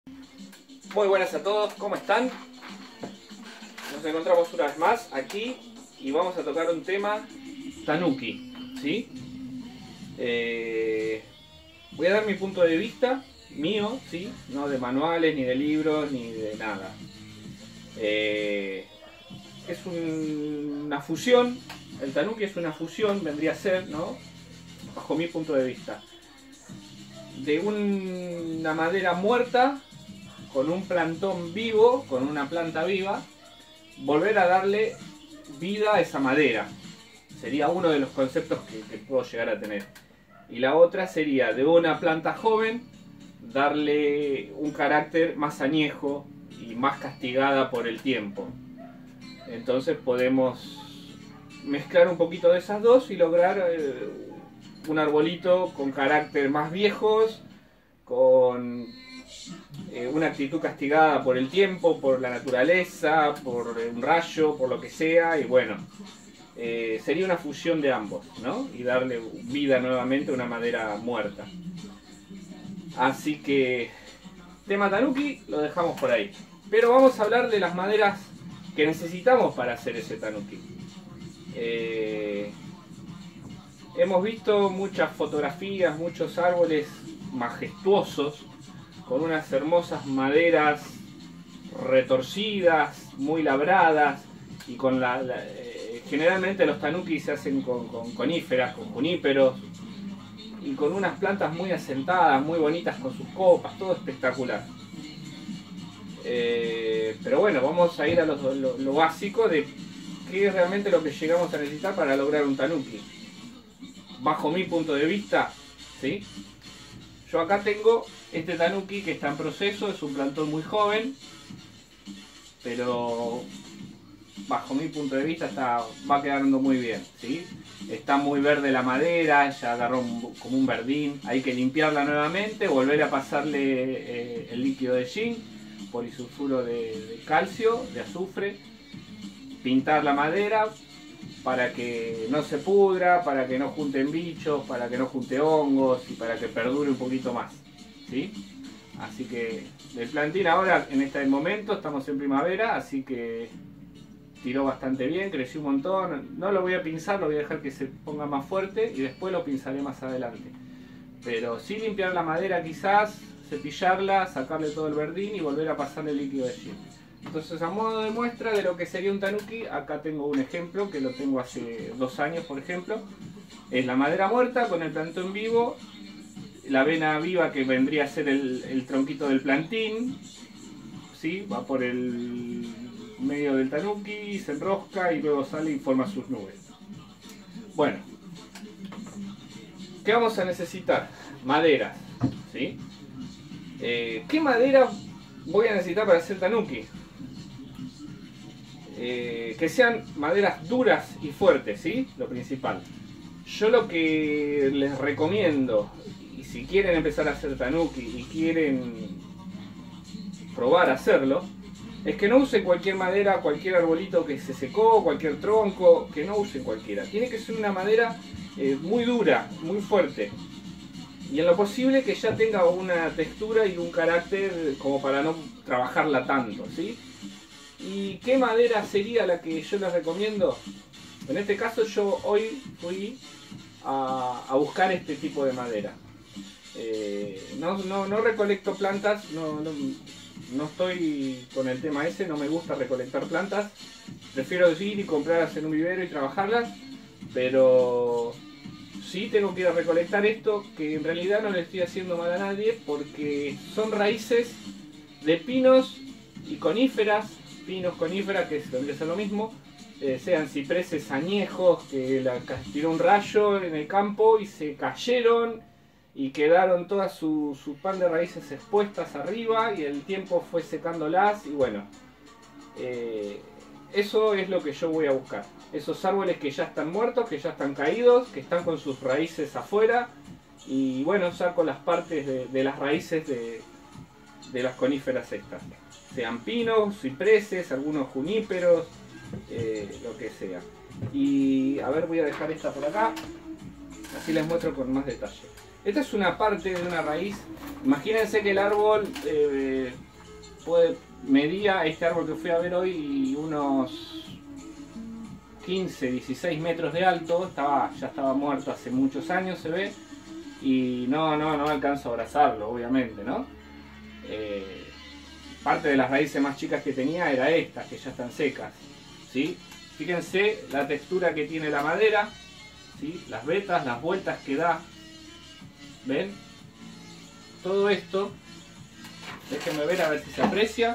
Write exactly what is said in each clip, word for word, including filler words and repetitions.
Muy buenas a todos, ¿cómo están? Nos encontramos una vez más aquí y vamos a tocar un tema tanuki, ¿sí? Eh, voy a dar mi punto de vista, mío, ¿sí? No de manuales, ni de libros, ni de nada. Eh, es un, una fusión, el tanuki es una fusión, vendría a ser, ¿no? Bajo mi punto de vista, de un, una madera muerta con un plantón vivo, con una planta viva, volver a darle vida a esa madera. Sería uno de los conceptos que, que puedo llegar a tener. Y la otra sería de una planta joven, darle un carácter más añejo y más castigada por el tiempo. Entonces podemos mezclar un poquito de esas dos y lograr eh, un arbolito con carácter más viejos, con eh, una actitud castigada por el tiempo, por la naturaleza, por un rayo, por lo que sea, y bueno, eh, sería una fusión de ambos, ¿no? Y darle vida nuevamente a una madera muerta. Así que, tema tanuki lo dejamos por ahí. Pero vamos a hablar de las maderas que necesitamos para hacer ese tanuki. Eh, hemos visto muchas fotografías, muchos árboles majestuosos, con unas hermosas maderas retorcidas, muy labradas, y con la, la eh, generalmente los tanuki se hacen con, con coníferas, con juníperos, y con unas plantas muy asentadas, muy bonitas con sus copas, todo espectacular. Eh, pero bueno, vamos a ir a lo, lo, lo básico de qué es realmente lo que llegamos a necesitar para lograr un tanuki. Bajo mi punto de vista, ¿sí? Yo acá tengo este tanuki que está en proceso, es un plantón muy joven, pero bajo mi punto de vista está, va quedando muy bien, ¿sí? Está muy verde la madera, ya agarró un, como un verdín, hay que limpiarla nuevamente, volver a pasarle eh, el líquido de zinc, polisulfuro de, de calcio, de azufre, pintar la madera para que no se pudra, para que no junten bichos, para que no junte hongos y para que perdure un poquito más, ¿sí? Así que el plantín ahora en este momento estamos en primavera, así que tiró bastante bien, creció un montón. No lo voy a pinzar, lo voy a dejar que se ponga más fuerte y después lo pinzaré más adelante. Pero sí limpiar la madera quizás, cepillarla, sacarle todo el verdín y volver a pasarle el líquido de zinc. Entonces, a modo de muestra de lo que sería un tanuki, acá tengo un ejemplo que lo tengo hace dos años, por ejemplo. Es la madera muerta con el plantón vivo, la vena viva que vendría a ser el, el tronquito del plantín, ¿sí? Va por el medio del tanuki, se enrosca y luego sale y forma sus nubes. Bueno, ¿qué vamos a necesitar? Maderas, ¿sí? Eh, ¿Qué madera voy a necesitar para hacer tanuki? Eh, que sean maderas duras y fuertes, ¿sí? Lo principal. Yo lo que les recomiendo, y si quieren empezar a hacer tanuki y quieren probar a hacerlo, es que no usen cualquier madera, cualquier arbolito que se secó, cualquier tronco, que no usen cualquiera. Tiene que ser una madera eh, muy dura, muy fuerte. Y en lo posible que ya tenga una textura y un carácter como para no trabajarla tanto, ¿sí? ¿Y qué madera sería la que yo les recomiendo? En este caso yo hoy fui a, a buscar este tipo de madera. Eh, no, no, no recolecto plantas, no, no, no estoy con el tema ese, no me gusta recolectar plantas. Prefiero ir y comprarlas en un vivero y trabajarlas, pero sí tengo que ir a recolectar esto, que en realidad no le estoy haciendo mal a nadie, porque son raíces de pinos y coníferas, pinos, coníferas, que vendría a ser lo mismo, eh, sean cipreses añejos que la tiró un rayo en el campo y se cayeron y quedaron todas su, su pan de raíces expuestas arriba y el tiempo fue secándolas y bueno, eh, eso es lo que yo voy a buscar. Esos árboles que ya están muertos, que ya están caídos, que están con sus raíces afuera y bueno, saco las partes de, de las raíces de, de las coníferas estas. Sean pinos, cipreses, algunos juníperos, eh, lo que sea. Y a ver, voy a dejar esta por acá, así les muestro con más detalle. Esta es una parte de una raíz Imagínense que el árbol eh, puede, medía, este árbol que fui a ver hoy, unos quince, dieciséis metros de alto. Estaba, ya estaba muerto hace muchos años, se ve. Y no, no, no alcanzo a abrazarlo, obviamente, ¿no? Eh, parte de las raíces más chicas que tenía era estas, que ya están secas, ¿sí? Fíjense la textura que tiene la madera, ¿sí? Las vetas, las vueltas que da. ¿Ven? Todo esto, déjenme ver a ver si se aprecia.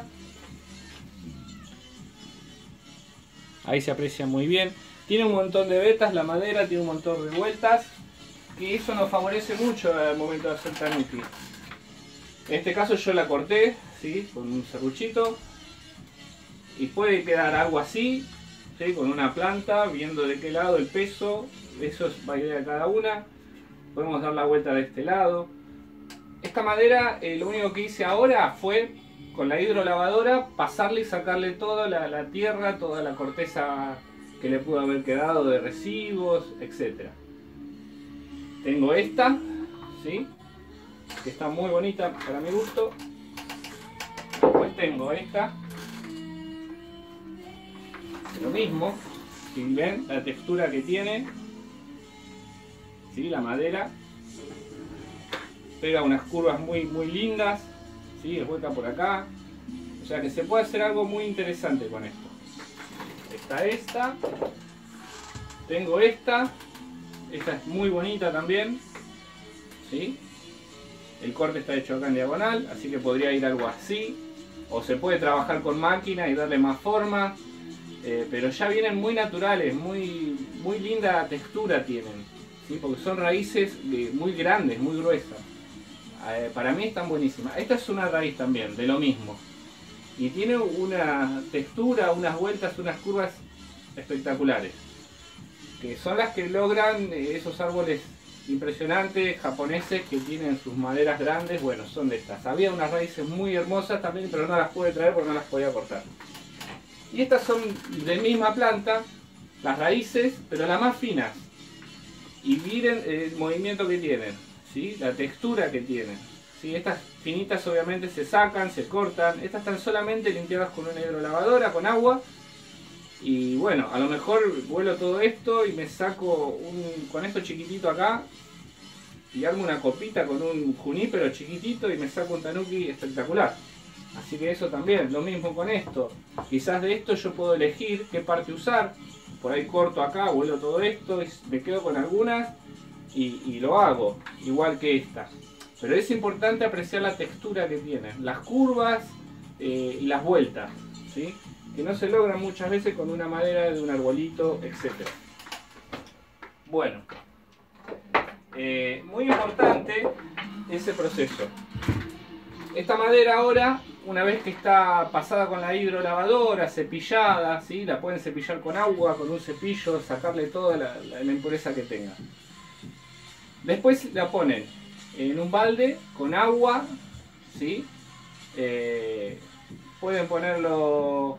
Ahí se aprecia muy bien. Tiene un montón de vetas la madera, tiene un montón de vueltas, que eso nos favorece mucho al momento de hacer tanuki. En este caso yo la corté, ¿sí? Con un serruchito, y puede quedar algo así, ¿sí? Con una planta, viendo de qué lado el peso, eso va a ir a cada una. Podemos dar la vuelta de este lado. Esta madera, eh, lo único que hice ahora fue con la hidrolavadora pasarle y sacarle toda la, la tierra, toda la corteza que le pudo haber quedado de residuos, etcétera. Tengo esta, ¿sí? Que está muy bonita para mi gusto. Después tengo esta, lo mismo, si ven la textura que tiene, ¿sí? La madera pega unas curvas muy, muy lindas, ¿sí? Es vuelta por acá, o sea que se puede hacer algo muy interesante con esto. Está esta, tengo esta, esta es muy bonita también, ¿sí? El corte está hecho acá en diagonal, así que podría ir algo así, o se puede trabajar con máquina y darle más forma, eh, pero ya vienen muy naturales, muy, muy linda textura tienen, ¿sí? Porque son raíces eh, muy grandes, muy gruesas. Eh, para mí están buenísimas. Esta es una raíz también, de lo mismo. Y tiene una textura, unas vueltas, unas curvas espectaculares. Que son las que logran eh, esos árboles impresionantes japoneses que tienen sus maderas grandes. Bueno, son de estas. Había unas raíces muy hermosas también, pero no las pude traer porque no las podía cortar. Y estas son de misma planta, las raíces, pero las más finas. Y miren el movimiento que tienen, ¿sí? La textura que tienen, ¿sí? Estas finitas obviamente se sacan, se cortan. Estas están solamente limpiadas con una hidrolavadora, con agua. Y bueno, a lo mejor vuelo todo esto y me saco un, con esto chiquitito acá, y armo una copita con un junípero chiquitito y me saco un tanuki espectacular. Así que eso también, lo mismo con esto. Quizás de esto yo puedo elegir qué parte usar. Por ahí corto acá, vuelo todo esto, y me quedo con algunas y, y lo hago, igual que esta. Pero es importante apreciar la textura que tienen, las curvas eh, y las vueltas, ¿sí? Que no se logran muchas veces con una madera de un arbolito, etcétera. Bueno, eh, muy importante ese proceso. Esta madera ahora, una vez que está pasada con la hidrolavadora, cepillada, ¿sí? La pueden cepillar con agua, con un cepillo, sacarle toda la, la, la impureza que tenga. Después la ponen en un balde con agua, ¿sí? Eh, pueden ponerlo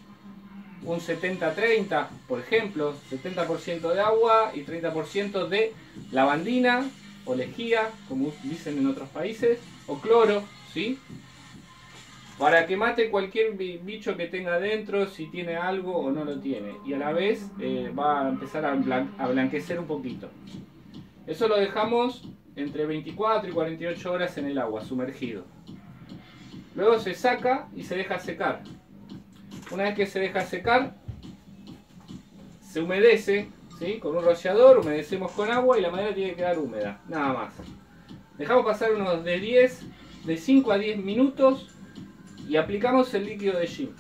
un setenta treinta, por ejemplo, setenta por ciento de agua y treinta por ciento de lavandina o lejía, como dicen en otros países, o cloro, ¿sí? Para que mate cualquier bicho que tenga adentro, si tiene algo o no lo tiene. Y a la vez eh, va a empezar a, blan a blanquecer un poquito. Eso lo dejamos entre veinticuatro y cuarenta y ocho horas en el agua, sumergido. Luego se saca y se deja secar. Una vez que se deja secar, se humedece, ¿sí? Con un rociador, humedecemos con agua y la madera tiene que quedar húmeda, nada más. Dejamos pasar unos de diez, de cinco a diez minutos y aplicamos el líquido de gin.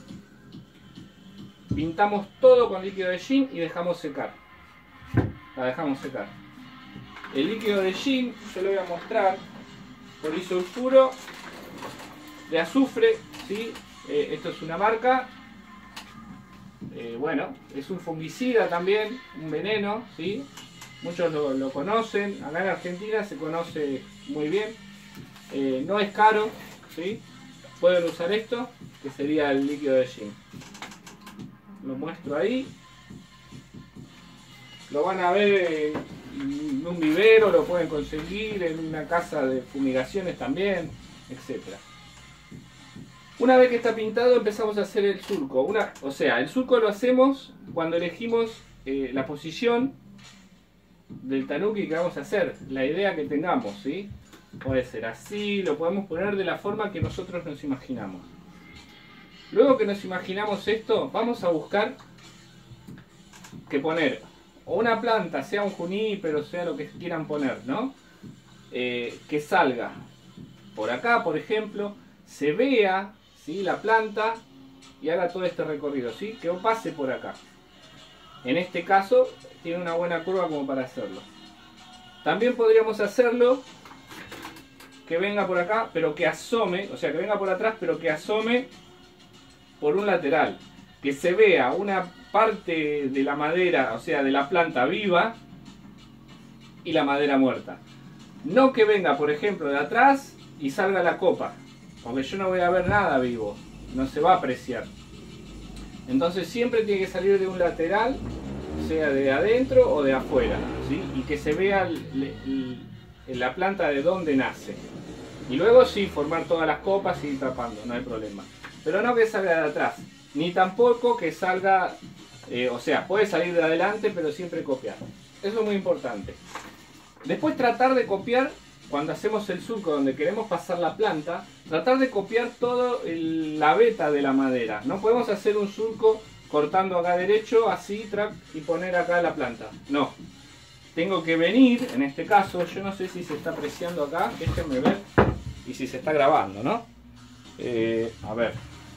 Pintamos todo con líquido de gin y dejamos secar. La dejamos secar. El líquido de gin, yo lo voy a mostrar, polisulfuro de azufre, ¿sí? Eh, esto es una marca. Eh, bueno, es un fungicida también, un veneno, ¿sí? Muchos lo, lo conocen, acá en Argentina se conoce muy bien, eh, no es caro, ¿sí? Pueden usar esto, que sería el líquido de gin. Lo muestro ahí, lo van a ver en un vivero lo pueden conseguir, en una casa de fumigaciones también, etcétera. Una vez que está pintado empezamos a hacer el surco. Una, o sea, el surco lo hacemos cuando elegimos eh, la posición del tanuki que vamos a hacer, la idea que tengamos, ¿sí? Puede ser así, lo podemos poner de la forma que nosotros nos imaginamos. Luego que nos imaginamos esto, vamos a buscar que poner o una planta, sea un junípero, sea lo que quieran poner, ¿no? Eh, que salga por acá, por ejemplo, se vea, ¿sí?, la planta y haga todo este recorrido, ¿sí? Que pase por acá. En este caso tiene una buena curva como para hacerlo. También podríamos hacerlo que venga por acá, pero que asome, o sea, que venga por atrás, pero que asome por un lateral. Que se vea una parte de la madera, o sea, de la planta viva y la madera muerta. No que venga, por ejemplo, de atrás y salga la copa, porque yo no voy a ver nada vivo, no se va a apreciar. Entonces siempre tiene que salir de un lateral, sea de adentro o de afuera, ¿sí? Y que se vea el, el, la planta de donde nace. Y luego sí, formar todas las copas y ir tapando, no hay problema. Pero no que salga de atrás, ni tampoco que salga, eh, o sea, puede salir de adelante, pero siempre copiar. Eso es muy importante. Después tratar de copiar, cuando hacemos el surco donde queremos pasar la planta, tratar de copiar todo el, la veta de la madera. No podemos hacer un surco cortando acá derecho, así, track, y poner acá la planta. No. Tengo que venir, en este caso, yo no sé si se está apreciando acá, déjenme ver, y si se está grabando, ¿no? Eh, a ver.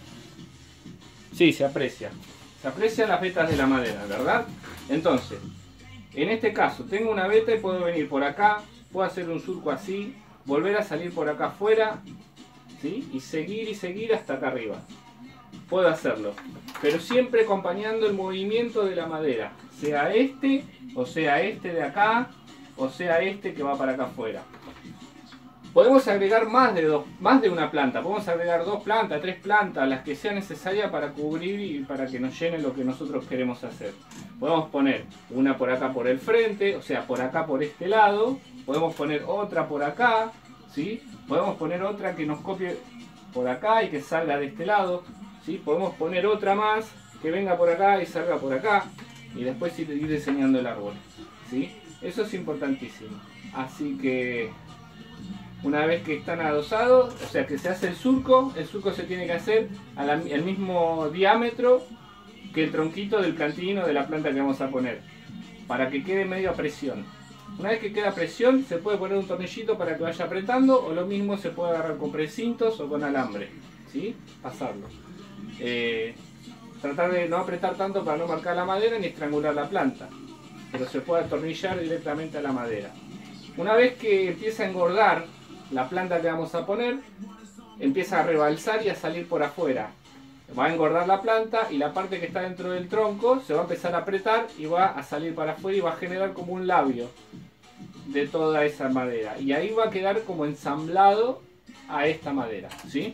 Sí, se aprecia. Se aprecian las vetas de la madera, ¿verdad? Entonces, en este caso, tengo una veta y puedo venir por acá, puedo hacer un surco así, volver a salir por acá afuera, ¿sí? Y seguir y seguir hasta acá arriba. Puedo hacerlo, pero siempre acompañando el movimiento de la madera, sea este, o sea este de acá, o sea este que va para acá afuera. Podemos agregar más de, dos, más de una planta, podemos agregar dos plantas, tres plantas, las que sean necesarias para cubrir y para que nos llenen lo que nosotros queremos hacer. Podemos poner una por acá por el frente, o sea, por acá por este lado, podemos poner otra por acá, ¿sí? Podemos poner otra que nos copie por acá y que salga de este lado, ¿sí? Podemos poner otra más que venga por acá y salga por acá, y después ir diseñando el árbol, ¿sí? Eso es importantísimo. Así que una vez que están adosados, o sea que se hace el surco, el surco se tiene que hacer al mismo diámetro que el tronquito del plantín o de la planta que vamos a poner, para que quede medio a presión. Una vez que queda a presión, se puede poner un tornillito para que vaya apretando, o lo mismo se puede agarrar con precintos o con alambre, ¿sí? Pasarlo. Eh, tratar de no apretar tanto para no marcar la madera ni estrangular la planta, pero se puede atornillar directamente a la madera. Una vez que empieza a engordar la planta que vamos a poner, empieza a rebalsar y a salir por afuera. Va a engordar la planta y la parte que está dentro del tronco se va a empezar a apretar y va a salir para afuera y va a generar como un labio de toda esa madera. Y ahí va a quedar como ensamblado a esta madera, ¿sí?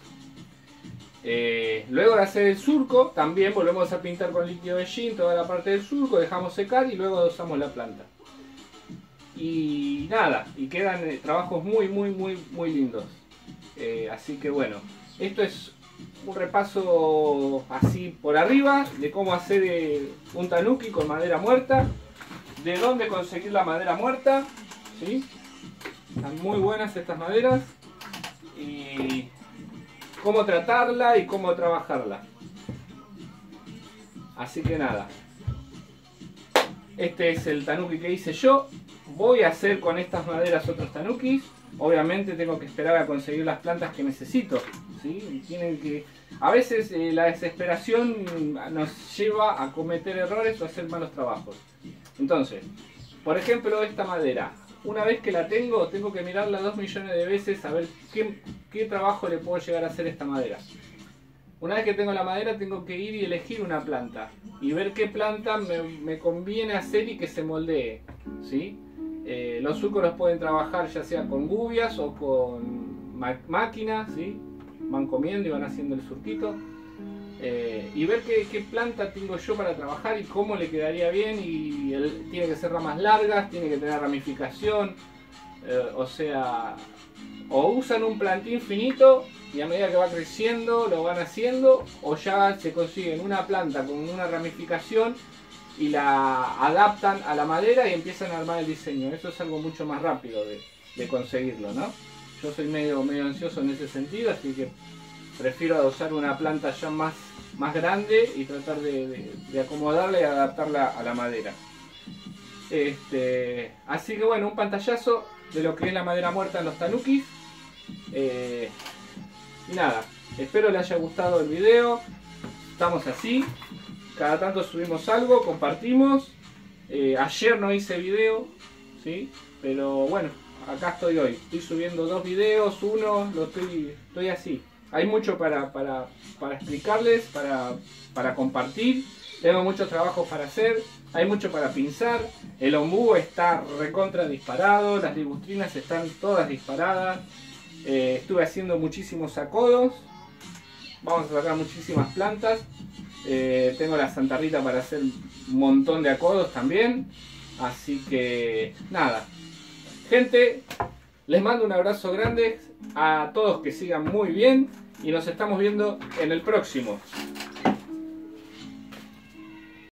Eh, luego de hacer el surco, también volvemos a pintar con líquido de gin toda la parte del surco, dejamos secar y luego adosamos la planta. Y nada, y quedan eh, trabajos muy muy muy muy lindos. Eh, así que bueno, esto es un repaso así por arriba de cómo hacer eh, un tanuki con madera muerta, de dónde conseguir la madera muerta, ¿sí? Están muy buenas estas maderas, y cómo tratarla y cómo trabajarla. Así que nada, este es el tanuki que hice yo. Voy a hacer con estas maderas otros tanukis. Obviamente tengo que esperar a conseguir las plantas que necesito, ¿sí? Tienen que... A veces eh, la desesperación nos lleva a cometer errores o a hacer malos trabajos. Entonces, por ejemplo, esta madera, una vez que la tengo, tengo que mirarla dos millones de veces a ver qué, qué trabajo le puedo llegar a hacer a esta madera. Una vez que tengo la madera, tengo que ir y elegir una planta y ver qué planta me, me conviene hacer y que se moldee, ¿sí? Eh, los surcos los pueden trabajar ya sea con gubias o con máquinas, ¿sí? Van comiendo y van haciendo el surquito. eh, y ver qué, qué planta tengo yo para trabajar y cómo le quedaría bien. Y el, tiene que ser ramas largas, tiene que tener ramificación, eh, o sea, o usan un plantín finito y a medida que va creciendo lo van haciendo, o ya se consiguen una planta con una ramificación y la adaptan a la madera y empiezan a armar el diseño. Eso es algo mucho más rápido de, de conseguirlo, ¿no? Yo soy medio, medio ansioso en ese sentido, así que prefiero usar una planta ya más, más grande y tratar de, de, de acomodarla y adaptarla a la madera. Este, así que bueno, un pantallazo de lo que es la madera muerta en los tanukis. Eh, y nada, espero les haya gustado el video. Estamos así, cada tanto subimos algo, compartimos. Eh, ayer no hice video, ¿sí? Pero bueno, acá estoy hoy. Estoy subiendo dos videos, uno, lo estoy, estoy así. Hay mucho para, para, para explicarles, para, para compartir. Tengo muchos trabajos para hacer, hay mucho para pinzar. El ombú está recontra disparado, las ligustrinas están todas disparadas. Eh, estuve haciendo muchísimos acodos. Vamos a sacar muchísimas plantas. Eh, tengo la Santa Rita para hacer un montón de acodos también. Así que nada. Gente, les mando un abrazo grande a todos, que sigan muy bien y nos estamos viendo en el próximo.